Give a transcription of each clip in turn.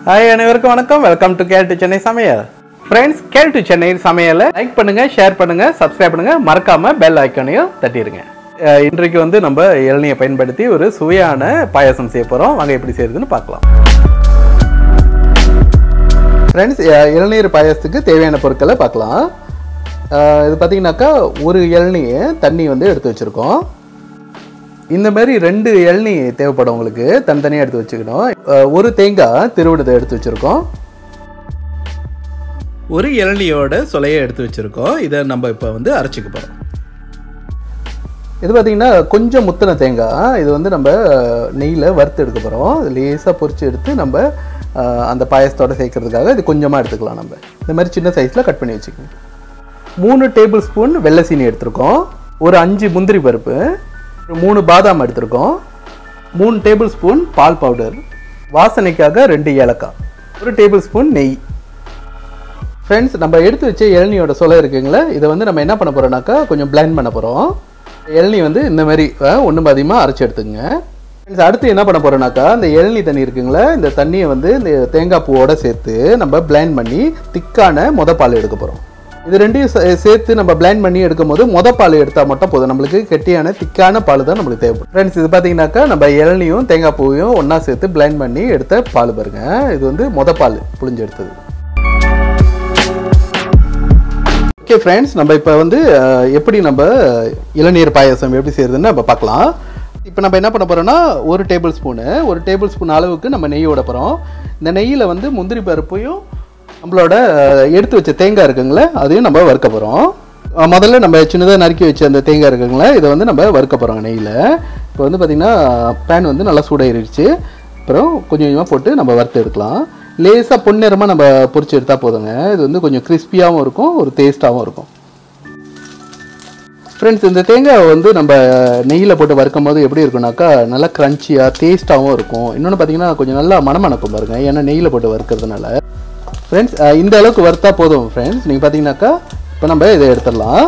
Hi, அனைவருக்கும் வணக்கம். Welcome to கேல் to Chennai Samayal. Friends, Khel to Chennai சமையலை லைக் பண்ணுங்க, ஷேர் பண்ணுங்க, சப்ஸ்கிரைப் பண்ணுங்க, மறக்காம பெல் ஐகானையும் தட்டிடுங்க. இன்றைக்கு வந்து நம்ம இளநீரை பயன்படுத்தி ஒரு சுவையான பாயாசம் செய்ய போறோம். வாங்க எப்படி செய்யறதுன்னு பார்க்கலாம். ஃப்ரெண்ட்ஸ், இளநீர் பாயாசத்துக்கு தேவையான பொருட்களை பார்க்கலாம். இது பார்த்தீங்கன்னாக்கா ஒரு இளநீ தண்ணி வந்து எடுத்து வச்சிருக்கோம். இந்த மாதிரி 2 இளநீ தேவைப்படும் உங்களுக்கு, தனித்தனியாக எடுத்து வச்சுக்கணும். ஒரு தேங்காய் திருவிடத்தை எடுத்து வச்சுருக்கோம். ஒரு இளநியோட சொலையை எடுத்து வச்சுருக்கோம். இதை நம்ம இப்போ வந்து அரைச்சிக்க போகிறோம். இது பார்த்திங்கன்னா கொஞ்சம் முத்தின தேங்காய். இது வந்து நம்ம நெய்யில் வறுத்து எடுக்க போகிறோம். லேசாக பொரிச்சு எடுத்து நம்ம அந்த பாயசத்தோடு சேர்க்கறதுக்காக இது கொஞ்சமாக எடுத்துக்கலாம். நம்ம இந்த மாதிரி சின்ன சைஸில் கட் பண்ணி வச்சுக்கோங்க. 3 டேபிள் ஸ்பூன் வெள்ளை சீனி எடுத்துருக்கோம். ஒரு 5 முந்திரி பருப்பு, 3 பாதாம் எடுத்திருக்கோம். 3 டேபிள் ஸ்பூன் பால் பவுடர், வாசனைக்காக 2 ஏலக்காய், 1 டேபிள் ஸ்பூன் நெய். ஃப்ரெண்ட்ஸ், நம்ம எடுத்து வச்ச இளநியோட சொலை இருக்குங்களா, இதை வந்து நம்ம என்ன பண்ண போகிறோம்னாக்கா கொஞ்சம் பிளெண்ட் பண்ண போகிறோம். இளநீ வந்து இந்த மாதிரி ஒன்றும் அதிகமாக அரைச்சி எடுத்துங்க. ஃப்ரெண்ட்ஸ், அடுத்து என்ன பண்ண போகிறோம்னாக்கா இந்த இளநீ தண்ணி இருக்குங்களா, இந்த தண்ணியை வந்து இந்த தேங்காய் பூவோட சேர்த்து நம்ம பிளெண்ட் பண்ணி திக்கான பால் எடுக்க போகிறோம். இது ரெண்டையும் சேர்த்து நம்ம பிளெண்ட் பண்ணி எடுக்கும் போது பால் எடுத்தால் மட்டும் போதும். நம்மளுக்கு கெட்டியான திக்கான பால் தான் நம்மளுக்கு தேவைப்படும். ஃப்ரெண்ட்ஸ், இது பார்த்தீங்கன்னாக்கா நம்ம இளநியும் தேங்காய் பூவையும் ஒன்றா சேர்த்து பிளெண்ட் பண்ணி எடுத்த பால் பாருங்க. இது வந்து பால் புளிஞ்சு எடுத்தது. ஓகே ஃப்ரெண்ட்ஸ், நம்ம இப்போ வந்து எப்படி நம்ம இளநீர் பாயாசம் எப்படி செய்யறதுன்னு நம்ம பார்க்கலாம். இப்போ நம்ம என்ன பண்ண போகிறோம்னா ஒரு டேபிள் ஸ்பூன் அளவுக்கு நம்ம நெய் விட போகிறோம். இந்த நெய்யில் வந்து முந்திரி பருப்பையும் நம்மளோட எடுத்து வச்ச தேங்காய் இருக்குங்களே அதையும் நம்ம வறுக்க போகிறோம். முதல்ல நம்ம சின்னதாக நறுக்கி வச்ச அந்த தேங்காய் இருக்குங்களே இதை வந்து நம்ம வறுக்க போகிறோங்க நெய்யில். இப்போ வந்து பார்த்திங்கன்னா பேன் வந்து நல்லா சூடாயிருச்சு. அப்புறம் கொஞ்சம் கொஞ்சமாக போட்டு நம்ம வறுத்து எடுக்கலாம். லேசாக பொன்னிறமாக நம்ம பொரிச்சு எடுத்தால் போதுங்க. இது வந்து கொஞ்சம் கிறிஸ்பியாகவும் இருக்கும், ஒரு டேஸ்ட்டாகவும் இருக்கும். ஃப்ரெண்ட்ஸ், இந்த தேங்காய் வந்து நம்ம நெய்யில் போட்டு வறுக்கும் போது எப்படி இருக்குனாக்கா நல்லா க்ரன்ச்சியாக டேஸ்ட்டாகவும் இருக்கும். இன்னொன்று பார்த்திங்கன்னா கொஞ்சம் நல்லா மணமணக்கும் பாருங்கள், ஏன்னா நெய்யில் போட்டு வறுக்கிறதுனால. ஃப்ரெண்ட்ஸ், இந்த அளவுக்கு வறுத்தா போதும். ஃப்ரெண்ட்ஸ், நீங்கள் பார்த்தீங்கன்னாக்கா இப்போ நம்ம இதை எடுத்துடலாம்.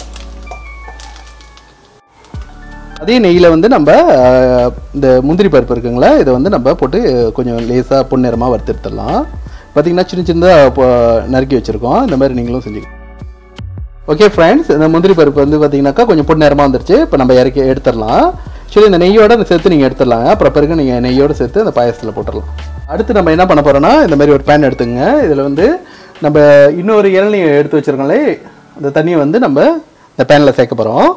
அதே நெய்யில் வந்து நம்ம இந்த முந்திரி பருப்பு இருக்குங்களா இதை வந்து நம்ம போட்டு கொஞ்சம் லேசாக பொன்னிறமாக வறுத்து எடுத்துடலாம். பார்த்தீங்கன்னா சின்ன சின்னதாக நறுக்கி வச்சுருக்கோம். இந்த மாதிரி நீங்களும் செஞ்சுக்கலாம். ஓகே ஃப்ரெண்ட்ஸ், இந்த முந்திரி பருப்பு வந்து பார்த்தீங்கன்னாக்கா கொஞ்சம் பொன்னிறமாக வந்துருச்சு. இப்போ நம்ம இறக்கி எடுத்துடலாம். சரி, இந்த நெய்யோட சேர்த்து நீங்கள் எடுத்துடலாங்க. அப்புறம் பிறகு நீங்கள் நெய்யோடு சேர்த்து அந்த பாயசத்தில் போட்டுடலாம். அடுத்து நம்ம என்ன பண்ண போகிறோன்னா இந்த மாதிரி ஒரு பேன் எடுத்துங்க. இதில் வந்து நம்ம இன்னொரு இளநீ எடுத்து வச்சுருக்கோங்களே அந்த தண்ணியை வந்து நம்ம இந்த பேனில் சேர்க்க போகிறோம்.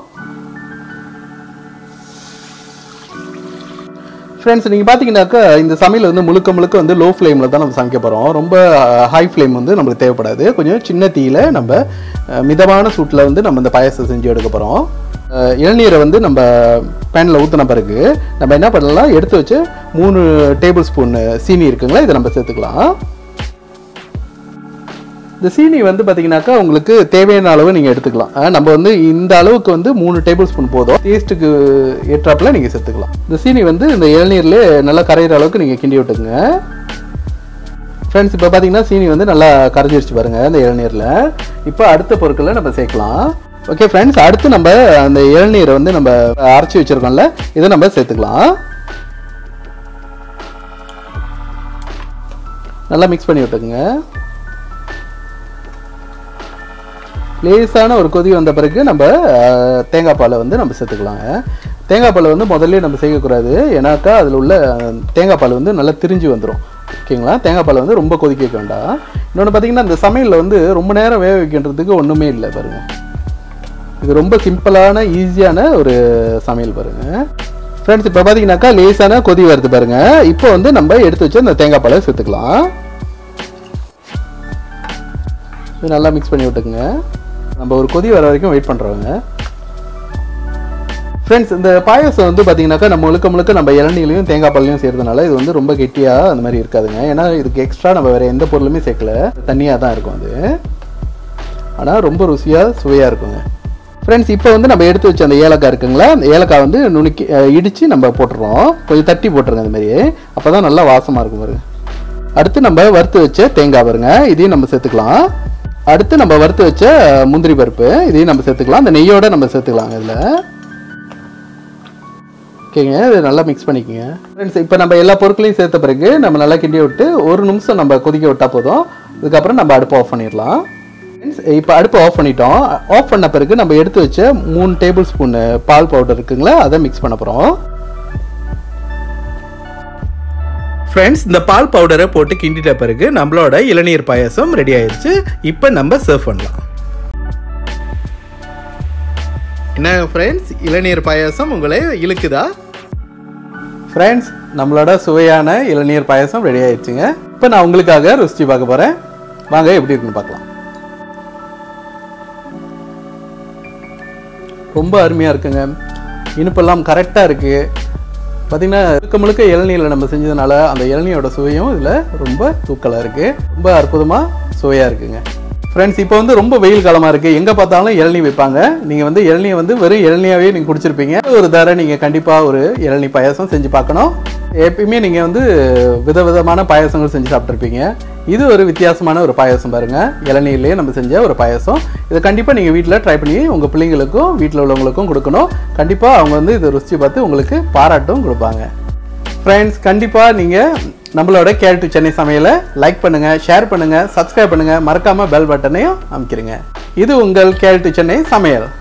ஃப்ரெண்ட்ஸ், நீங்கள் பார்த்தீங்கன்னாக்கா இந்த சமையல் வந்து முழுக்க வந்து லோ ஃப்ளேமில் தான் நம்ம சமைக்க போகிறோம். ரொம்ப ஹை ஃப்ளேம் வந்து நம்மளுக்கு தேவைப்படாது. கொஞ்சம் சின்ன தீயில் நம்ம மிதமான சூட்டில் வந்து நம்ம இந்த பாயசம் செஞ்சு எடுக்க போகிறோம். இளநீரை வந்து நம்ம பேனில் ஊற்றின பிறகு நம்ம என்ன பண்ணலாம், எடுத்து வச்சு 3 டேபிள் ஸ்பூன் சீனி இருக்குங்களா இதை நம்ம சேர்த்துக்கலாம். இந்த சீனி வந்து பார்த்தீங்கன்னாக்கா உங்களுக்கு தேவையான அளவு நீங்கள் எடுத்துக்கலாம். நம்ம வந்து இந்த அளவுக்கு வந்து 3 டேபிள் ஸ்பூன் போதும். டேஸ்ட்டுக்கு ஏற்றாப்பில் நீங்கள் சேர்த்துக்கலாம். இந்த சீனி வந்து இந்த இளநீர்லேயே நல்லா கரையிற அளவுக்கு நீங்கள் கிண்டி விட்டுங்க. ஃப்ரெண்ட்ஸ், இப்போ பார்த்தீங்கன்னா சீனி வந்து நல்லா கரைஞ்சிருச்சு பாருங்கள் இந்த இளநீரில். இப்போ அடுத்த பொருட்களை நம்ம சேர்க்கலாம். ஓகே ஃப்ரெண்ட்ஸ், அடுத்து நம்ம அந்த இளநீரை வந்து நம்ம அரைச்சி வச்சுருக்கோம்ல இதை நம்ம சேர்த்துக்கலாம். நல்லா மிக்ஸ் பண்ணி விட்டுக்குங்க. லேசான ஒரு கொதி வந்த பிறகு நம்ம தேங்காய் பாலை வந்து நம்ம சேர்த்துக்கலாங்க. தேங்காய் பாலை வந்து முதல்ல நம்ம சேர்க்கக்கூடாது, ஏன்னாக்கா அதில் உள்ள தேங்காய் பால் வந்து நல்லா திரிஞ்சு வந்துடும். ஓகேங்களா, தேங்காய் பாலை வந்து ரொம்ப கொதிக்க வைக்க வேண்டாம். இன்னொன்று பார்த்தீங்கன்னா இந்த சமையலில் வந்து ரொம்ப நேரம் வேக வைக்கின்றதுக்கு ஒன்றுமே இல்லை பாருங்கள். இது ரொம்ப சிம்பிளான ஈஸியான ஒரு சமையல் பாருங்கள். ஃப்ரெண்ட்ஸ், இப்போ பார்த்தீங்கன்னாக்கா லேசான கொதி வருது பாருங்கள். இப்போ வந்து நம்ம எடுத்து வச்சு அந்த தேங்காய் பாலை சேர்த்துக்கலாம். இது நல்லா மிக்ஸ் பண்ணி விட்டுக்குங்க. நம்ம ஒரு கொதி வர வரைக்கும் வெயிட் பண்ணுறவங்க. ஃப்ரெண்ட்ஸ், இந்த பாயசம் வந்து பார்த்தீங்கன்னாக்கா நம்ம முழுக்க நம்ம இளநீலையும் தேங்காய் பாலையும் சேர்றதுனால இது வந்து ரொம்ப கெட்டியாக அந்த மாதிரி இருக்காதுங்க. ஏன்னா இதுக்கு எக்ஸ்ட்ரா நம்ம வேறு எந்த பொருளுமே சேர்க்கல, தண்ணியாக தான் இருக்கும் அது. ஆனால் ரொம்ப ருசியாக சுவையாக இருக்குங்க. ஃப்ரெண்ட்ஸ், இப்போ வந்து நம்ம எடுத்து வச்ச அந்த ஏலக்காய் இருக்குங்களா, அந்த ஏலக்காய் வந்து நுணுக்கி இடித்து நம்ம போட்டுறோம். கொஞ்சம் தட்டி போட்டுருங்க அந்த மாதிரி, அப்போ தான் நல்லா வாசமாக இருக்கும் பாருங்க. அடுத்து நம்ம வறுத்து வச்ச தேங்காய் பாருங்க, இதையும் நம்ம சேர்த்துக்கலாம். அடுத்து நம்ம வறுத்து வச்ச முந்திரி பருப்பு இதையும் நம்ம சேர்த்துக்கலாம். அந்த நெய்யோடு நம்ம சேர்த்துக்கலாம். இதில் ஓகேங்க, இது நல்லா மிக்ஸ் பண்ணிக்கோங்க ஃப்ரெண்ட்ஸ். இப்போ நம்ம எல்லா பொருட்களையும் சேர்த்த பிறகு நம்ம நல்லா கிண்டி விட்டு 1 நிமிஷம் நம்ம கொதிக்க விட்டால் போதும். இதுக்கப்புறம் நம்ம அடுப்பை ஆஃப் பண்ணிடலாம் ஃப்ரெண்ட்ஸ். இப்போ அடுப்பை ஆஃப் பண்ணிட்டோம். ஆஃப் பண்ண பிறகு நம்ம எடுத்து வச்ச 3 டேபிள் ஸ்பூன் பால் பவுடர் இருக்குங்களா, அதை மிக்ஸ் பண்ண போகிறோம் ஃப்ரெண்ட்ஸ். இந்த பால் பவுடரை போட்டு கிண்டிட்ட பிறகு நம்மளோட இளநீர் பாயாசம் ரெடி ஆயிடுச்சு. இப்போ நம்ம சர்வ் பண்ணலாம். என்ன ஃப்ரெண்ட்ஸ், இளநீர் பாயாசம் உங்களை இழுக்குதா? ஃப்ரெண்ட்ஸ், நம்மளோட சுவையான இளநீர் பாயாசம் ரெடி ஆயிடுச்சுங்க. இப்போ நான் உங்களுக்காக ருசி பார்க்க போகிறேன். வாங்க எப்படி இருக்குன்னு பார்க்கலாம். ரொம்ப அருமையாக இருக்குங்க. இனிப்பெல்லாம் கரெக்டாக இருக்குது. பார்த்திங்கன்னா முழுக்க இளநீரில் நம்ம செஞ்சதுனால அந்த இளநீரோட சுவையும் இதில் ரொம்ப தூக்கலாக இருக்குது. ரொம்ப அற்புதமாக சுவையாக இருக்குங்க ஃப்ரெண்ட்ஸ். இப்போ வந்து ரொம்ப வெயில் காலமாக இருக்குது. எங்கே பார்த்தாலும் இளநீ வைப்பாங்க. நீங்கள் வந்து இளநியை வந்து வெறும் இளநியாகவே நீங்கள் குடிச்சிருப்பீங்க. ஒரு தடவை நீங்கள் கண்டிப்பாக ஒரு இளநீ பாயாசம் செஞ்சு பார்க்கணும். எப்பயுமே நீங்கள் வந்து விதவிதமான பாயாசங்கள் செஞ்சு சாப்பிட்ருப்பீங்க. இது ஒரு வித்தியாசமான ஒரு பாயாசம் பாருங்கள். இளநீர்லேயே நம்ம செஞ்ச ஒரு பாயாசம். இதை கண்டிப்பாக நீங்கள் வீட்டில் ட்ரை பண்ணி உங்கள் பிள்ளைங்களுக்கும் வீட்டில் உள்ளவங்களுக்கும் கொடுக்கணும். கண்டிப்பாக அவங்க வந்து இதை ருசி பார்த்து உங்களுக்கு பாராட்டும் கொடுப்பாங்க ஃப்ரெண்ட்ஸ். கண்டிப்பாக நீங்கள் நம்மளோட கேல் டு சென்னை சமையலை லைக் பண்ணுங்கள், ஷேர் பண்ணுங்கள், சப்ஸ்கிரைப் பண்ணுங்கள், மறக்காமல் பெல் பட்டனையும் அமைக்கிறீங்க. இது உங்கள் கேல் டு சென்னை சமையல்.